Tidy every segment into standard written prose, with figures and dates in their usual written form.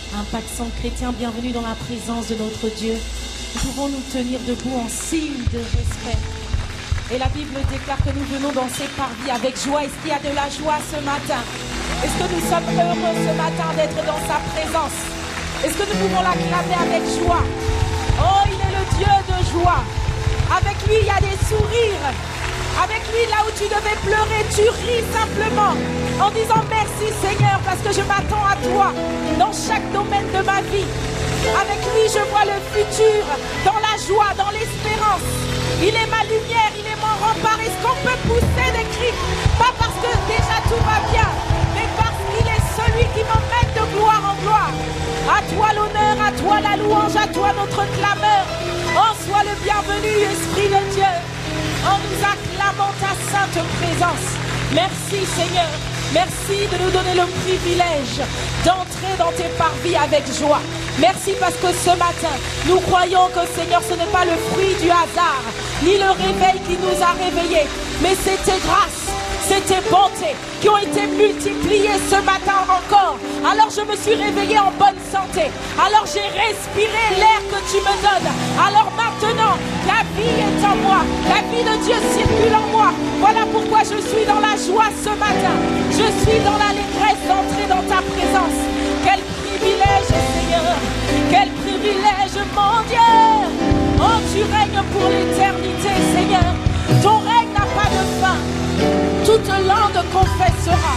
Impact Centre Chrétien, bienvenue dans la présence de notre Dieu. Nous pouvons nous tenir debout en signe de respect. Et la Bible déclare que nous venons danser parvis avec joie. Est-ce qu'il y a de la joie ce matin? Est-ce que nous sommes heureux ce matin d'être dans sa présence? Est-ce que nous pouvons l'acclamer avec joie? Oh, il est le Dieu de joie. Avec lui, il y a des sourires. Avec lui, là où tu devais pleurer, tu ris simplement en disant merci Seigneur parce que je m'attends à toi dans chaque domaine de ma vie. Avec lui, je vois le futur dans la joie, dans l'espérance. Il est ma lumière, il est mon rempart. Est-ce qu'on peut pousser des cris? Pas parce que déjà tout va bien, mais parce qu'il est celui qui m'emmène de gloire en gloire. À toi l'honneur, à toi la louange, à toi notre clameur. Oh, sois le bienvenu, Esprit de Dieu. En nous acclamant ta sainte présence. Merci Seigneur. Merci de nous donner le privilège d'entrer dans tes parvis avec joie. Merci parce que ce matin, nous croyons que Seigneur, ce n'est pas le fruit du hasard, ni le réveil qui nous a réveillés, mais c'est tes grâces, c'est tes bontés qui ont été multipliées ce matin encore. Alors je me suis réveillée en bonne santé. Alors j'ai respiré l'air que tu me donnes. Alors maintenant, la vie est en moi. La vie de Dieu circule en moi. Voilà pourquoi je suis dans la joie ce matin. Je suis dans l'allégresse d'entrer dans ta présence. Quel privilège, Seigneur. Quel privilège, mon Dieu. Oh, tu règnes pour l'éternité, Seigneur. Ton règne n'a pas de fin. Toute langue confessera.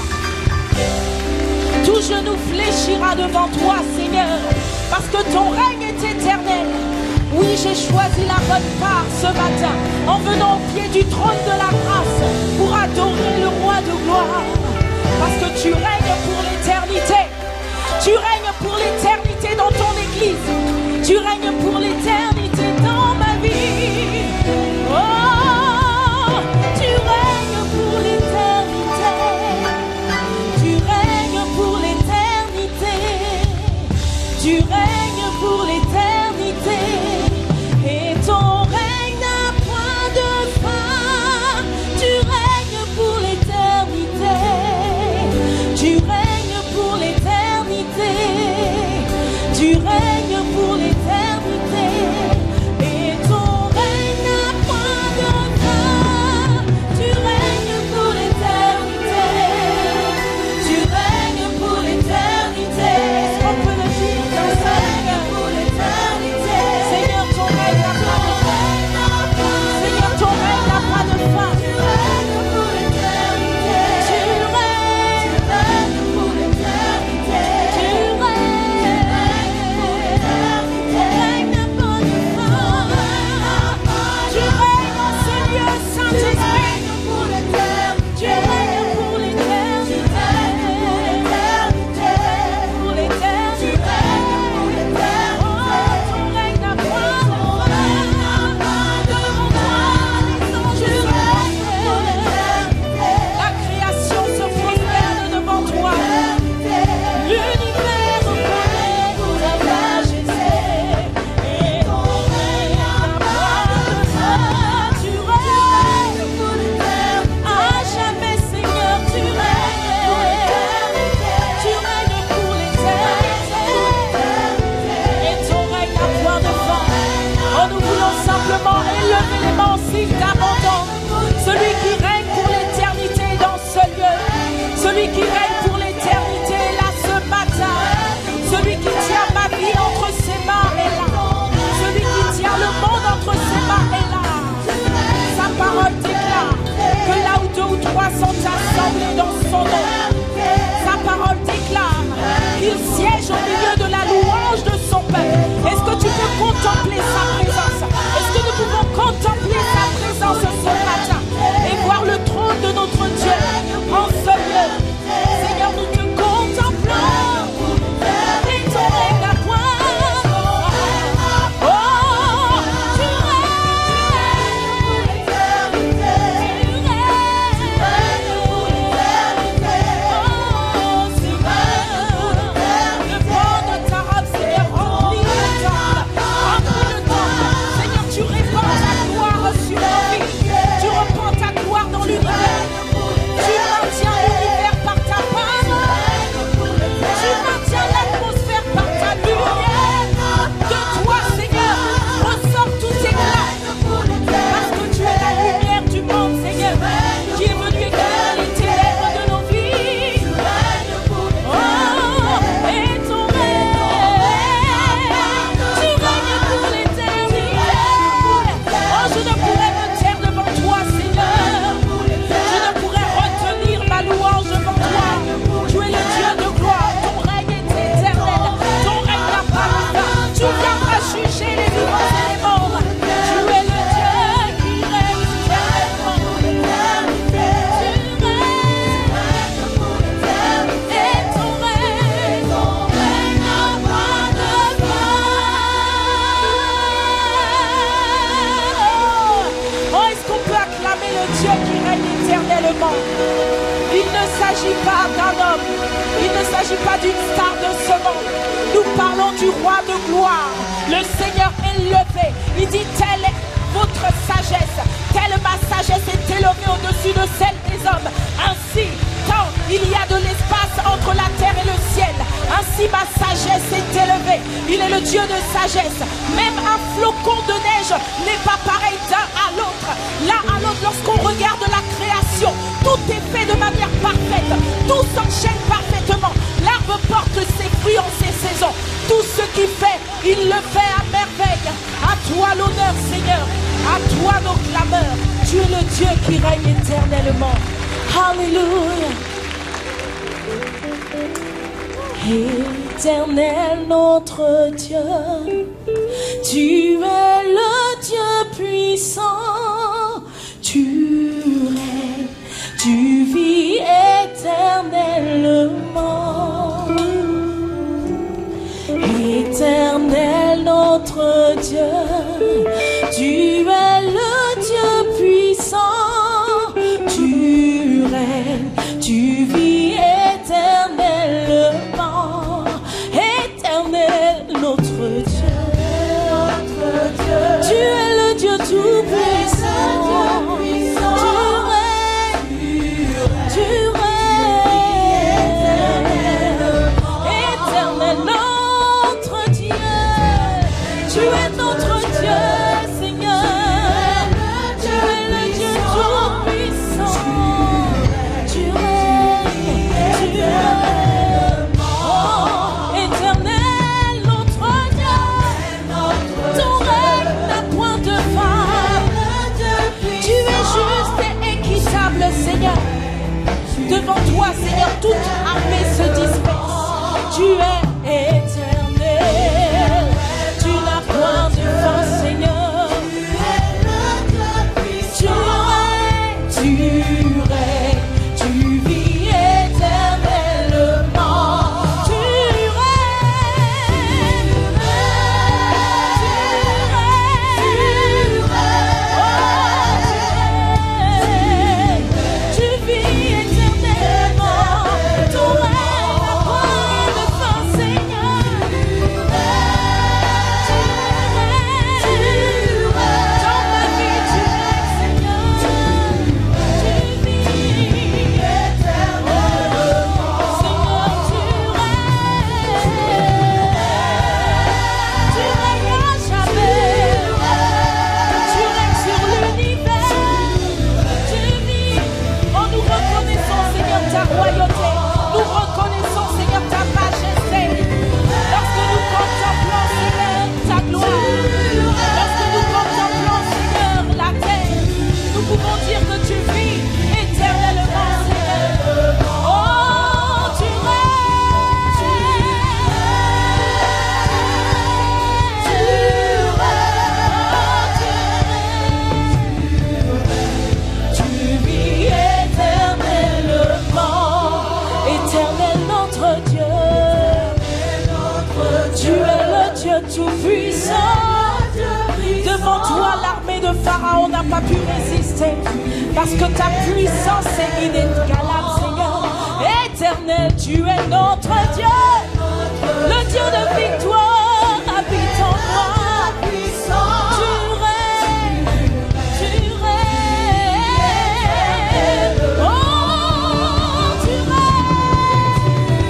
Tout genou fléchira devant toi, Seigneur, parce que ton règne est éternel. Oui, j'ai choisi la bonne part ce matin, en venant au pied du trône de la grâce, pour adorer le roi de gloire. Parce que tu règnes pour l'éternité. Tu règnes pour l'éternité dans ton église. Tu règnes pour l'éternité dans ma vie. Oh, tu règnes pour l'éternité. Tu règnes pour l'éternité. Tu règnes pour l'éternité. Et ton règne n'a point de fin. Tu règnes pour l'éternité. Tu règnes pour l'éternité. Tu règnes pour l'éternité. Et ton règne n'a point de fin. Tu règnes pour l'éternité. Tu règnes pour l'éternité. Est-ce qu'on peut le dire? Tu règnes pour l'éternité. du roi de gloire. Le Seigneur est levé. Il dit, telle est votre sagesse, telle ma sagesse est élevée au-dessus de celle des hommes. Ainsi, quand il y a de l'espace entre la terre et le ciel, ainsi ma sagesse est élevée. Il est le Dieu de sagesse. Même un flocon de neige n'est pas pareil d'un à l'autre. L'un à l'autre, lorsqu'on regarde la création, tout est fait de manière parfaite. Tout s'enchaîne parfaitement. L'arbre porte ses fruits en ses saisons. Tout ce qu'il fait, il le fait à merveille. À toi l'honneur, Seigneur. À toi nos clameurs. Tu es le Dieu qui règne éternellement. Alléluia. Éternel notre Dieu, tu es le Dieu puissant. Tu règnes, tu vis éternellement. Éternel notre Dieu, tu es le Dieu puissant. Tu règnes, tu vis éternellement. Éternel notre Dieu, tu es le Dieu tout puissant. Tu règnes, éternel notre Dieu. Tu es notre Dieu, Seigneur. Tu es le Dieu tout puissant. Tu règnes, tu règnes. Oh, éternel notre Dieu. Ton règne n'a point de fin. Tu es juste et équitable, Seigneur. Devant toi, Seigneur, toute armée se disperse. Tu es éternel. Tu n'as point de fin, Seigneur. Tu règnes, tu vis éternellement. Tu tu vis éternellement. Ton règne n'a point de fin, Seigneur. Dans ma vie, tu règnes, Seigneur. Tu vis éternellement. Seigneur, tu règnes à jamais. Tu règnes sur l'univers. Tu vis. Oh, nous reconnaissons, Seigneur, ta royauté. Nous reconnaissons, Seigneur, ta majesté. Lorsque nous contemplons, Seigneur, ta gloire. Lorsque nous contemplons, Seigneur, la terre, nous pouvons dire que tu vis éternellement, Seigneur. Oh, tu tu vis éternellement. Éternel notre Dieu. Tu es le Dieu tout-puissant. Devant toi, l'armée de Pharaon n'a pas pu résister. Parce que ta puissance est inégalable, Seigneur. Éternel, tu es notre Dieu. Le Dieu de victoire habite en toi. Tu règnes, tu règnes. Oh, tu règnes.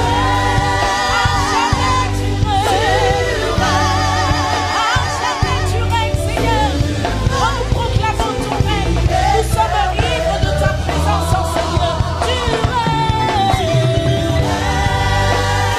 À jamais tu règnes. À jamais tu règnes, Seigneur. Oh, nous proclamons ton règne. Nous sommes ivres de ta présence, Seigneur. Tu règnes.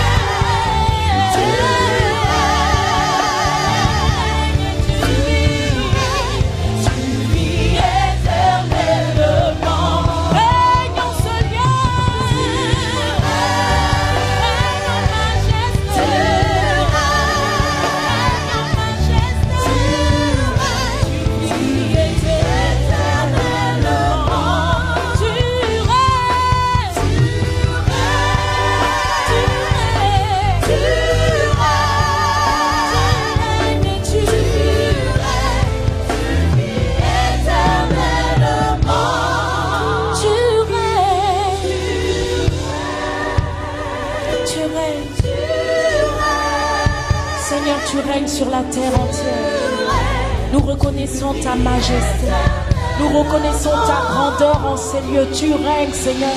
tu règnes sur la terre entière. Nous reconnaissons ta majesté. Nous reconnaissons ta grandeur en ces lieux. Tu règnes, Seigneur.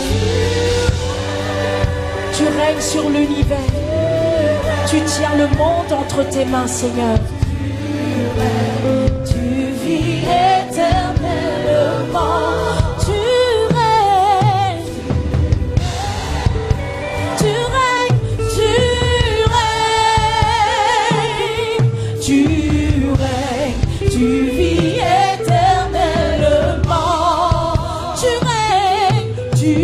Tu règnes sur l'univers. Tu tiens le monde entre tes mains, Seigneur. Tu vis éternellement. Tu règnes. Tu règnes. Tu règnes. Tu vis éternellement. Tu règnes. Tu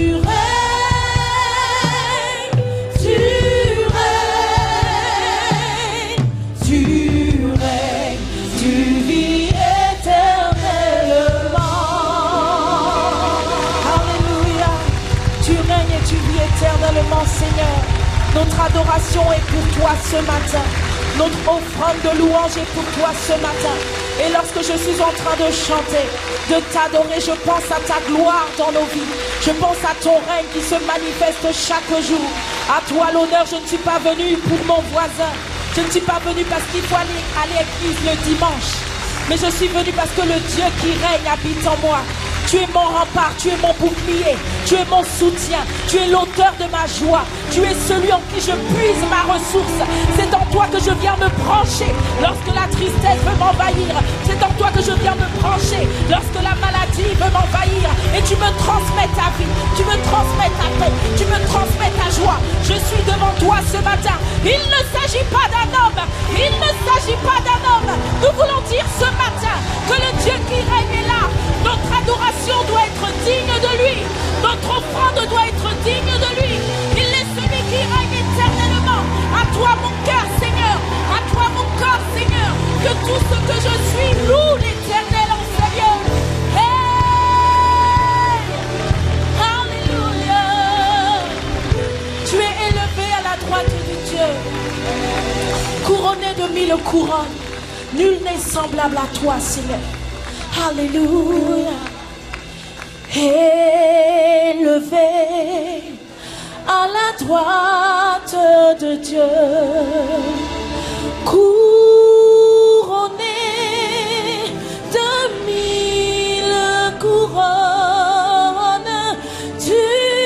Seigneur, notre adoration est pour toi ce matin. Notre offrande de louange est pour toi ce matin. Et lorsque je suis en train de chanter, de t'adorer, je pense à ta gloire dans nos vies. Je pense à ton règne qui se manifeste chaque jour. À toi l'honneur, je ne suis pas venu pour mon voisin. Je ne suis pas venu parce qu'il faut aller à l'église le dimanche. Mais je suis venu parce que le Dieu qui règne habite en moi. Tu es mon rempart, tu es mon bouclier, tu es mon soutien, tu es l'auteur de ma joie, tu es celui en qui je puise ma ressource. C'est en toi que je viens me brancher lorsque la tristesse veut m'envahir. C'est en toi que je viens me brancher lorsque la maladie veut m'envahir. Et tu me transmets ta vie, tu me transmets ta paix, tu me transmets ta joie. Je suis devant toi ce matin. Il ne s'agit pas d'un homme, il ne s'agit pas d'un homme. Nous voulons dire ce matin que le Dieu qui règne est là. Notre adoration doit être digne de lui. Notre offrande doit être digne de lui. Il est celui qui règne éternellement. À toi mon cœur, Seigneur. À toi mon corps, Seigneur. Que tout ce que je suis loue l'Éternel en Seigneur. Hey! Alléluia. Tu es élevé à la droite de Dieu. Couronné de 1000 couronnes. Nul n'est semblable à toi, Seigneur. Alléluia. Élevé à la droite de Dieu, couronné de 1000 couronnes, tu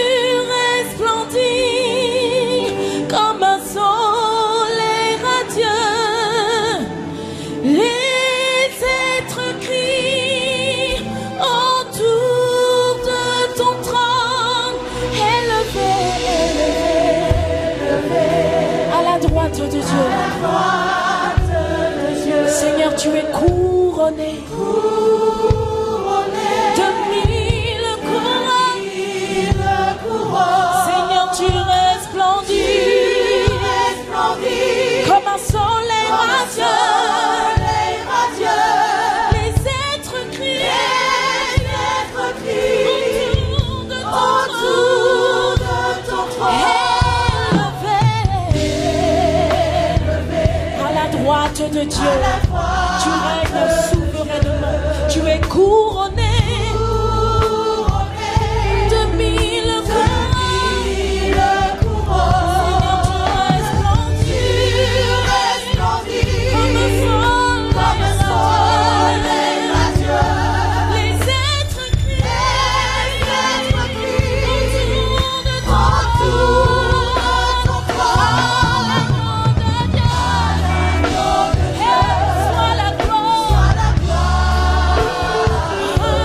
resplendis comme un soleil radieux. Les êtres crient autour de ton trône, élevé à la droite de Dieu. Seigneur, tu es couronné de 1000 couronnes. Seigneur, tu resplendis comme un soleil radieux. Les êtres crient autour de ton trône. Élevé à la droite de Dieu. Tu règnes souverainement. Tu es couronné de 1000 couronnes. Seigneur, tu resplendis comme un soleil radieux. Les êtres crient autour de ton trône. Sois la gloire.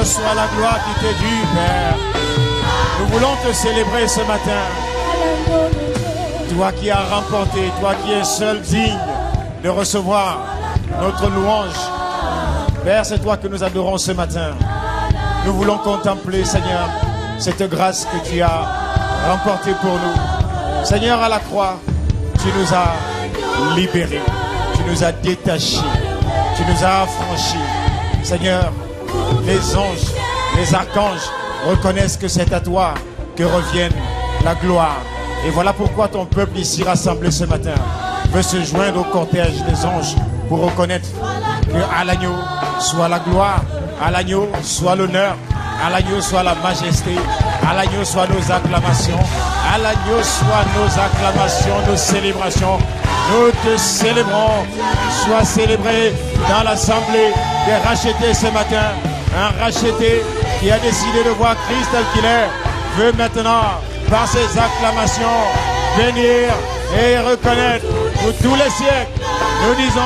soit la gloire qui t'est due, Père. Nous voulons te célébrer ce matin. Toi qui as remporté, toi qui es seul digne de recevoir notre louange. Père, c'est toi que nous adorons ce matin. Nous voulons contempler, Seigneur, cette grâce que tu as remportée pour nous. Seigneur, à la croix, tu nous as libérés, tu nous as détachés, tu nous as affranchis. Seigneur, les anges, les archanges reconnaissent que c'est à toi que revienne la gloire. Et voilà pourquoi ton peuple ici rassemblé ce matin veut se joindre au cortège des anges pour reconnaître qu'à l'agneau soit la gloire, à l'agneau soit l'honneur, à l'agneau soit la majesté, à l'agneau soit nos acclamations, à l'agneau soit nos acclamations, nos célébrations. Nous te célébrons. Sois célébré dans l'assemblée des rachetés ce matin. Un racheté qui a décidé de voir Christ tel qu'il est veut maintenant, par ses acclamations, venir et reconnaître pour tous les siècles. Nous disons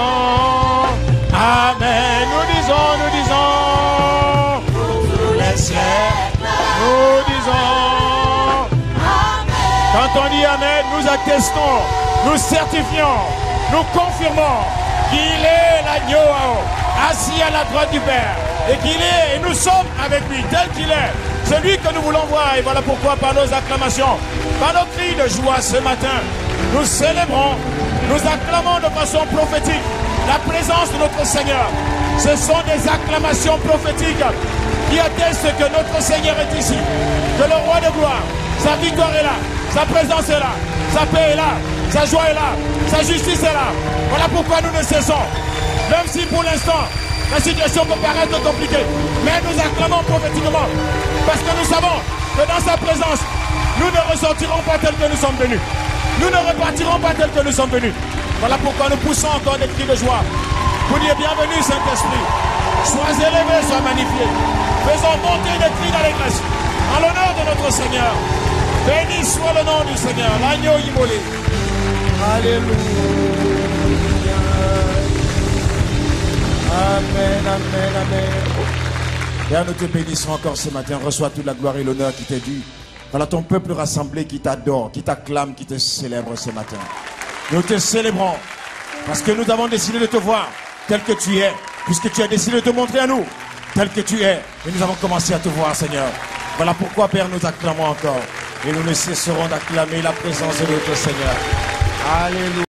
Amen. Nous disons pour tous les siècles. Nous disons Amen. Quand on dit Amen, nous attestons, nous certifions, nous confirmons qu'il est l'agneau assis à la droite du Père et qu'il est, et nous sommes avec lui tel qu'il est, celui que nous voulons voir. Et voilà pourquoi par nos acclamations, par nos cris de joie ce matin, nous célébrons, nous acclamons de façon prophétique la présence de notre Seigneur. Ce sont des acclamations prophétiques qui attestent que notre Seigneur est ici, que le roi de gloire, sa victoire est là, sa présence est là, sa paix est là, sa joie est là, sa justice est là. Voilà pourquoi nous ne cessons, même si pour l'instant la situation peut paraître compliquée, mais nous acclamons prophétiquement, parce que nous savons que dans sa présence, nous ne ressortirons pas tels que nous sommes venus. Nous ne repartirons pas tels que nous sommes venus. Voilà pourquoi nous poussons encore des cris de joie pour dire bienvenue Saint-Esprit. Sois élevé, sois magnifié. Faisons monter des cris d'allégresse en l'honneur de notre Seigneur. Béni soit le nom du Seigneur, l'agneau immolé. Alléluia. Amen, amen, amen. Père, nous te bénissons encore ce matin. Reçois toute la gloire et l'honneur qui t'est dû. Voilà ton peuple rassemblé qui t'adore, qui t'acclame, qui te célèbre ce matin. Nous te célébrons parce que nous avons décidé de te voir tel que tu es, puisque tu as décidé de te montrer à nous tel que tu es. Et nous avons commencé à te voir, Seigneur. Voilà pourquoi, Père, nous acclamons encore. Et nous ne cesserons d'acclamer la présence de notre Seigneur. Alléluia.